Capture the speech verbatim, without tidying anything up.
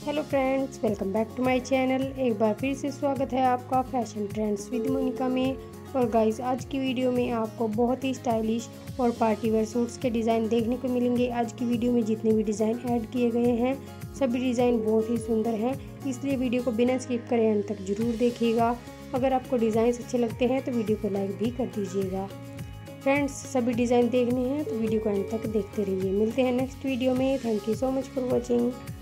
Hello friends, welcome back to my channel. एक बार फिर से स्वागत है आपका फैशन ट्रेंड्स विद मोनिका में। और गाइस, आज की वीडियो में आपको बहुत ही स्टाइलिश और पार्टी वेयर सूट्स के डिज़ाइन देखने को मिलेंगे। आज की वीडियो में जितने भी डिज़ाइन ऐड किए गए हैं सभी डिज़ाइन बहुत ही सुंदर हैं, इसलिए वीडियो को बिना स्किप करे अंत तक ज़रूर देखिएगा। अगर आपको डिज़ाइन अच्छे लगते हैं तो वीडियो को लाइक भी कर दीजिएगा। फ्रेंड्स, सभी डिज़ाइन देखने हैं तो वीडियो को अंत तक देखते रहिए। मिलते हैं नेक्स्ट वीडियो में। Thank you so much for watching.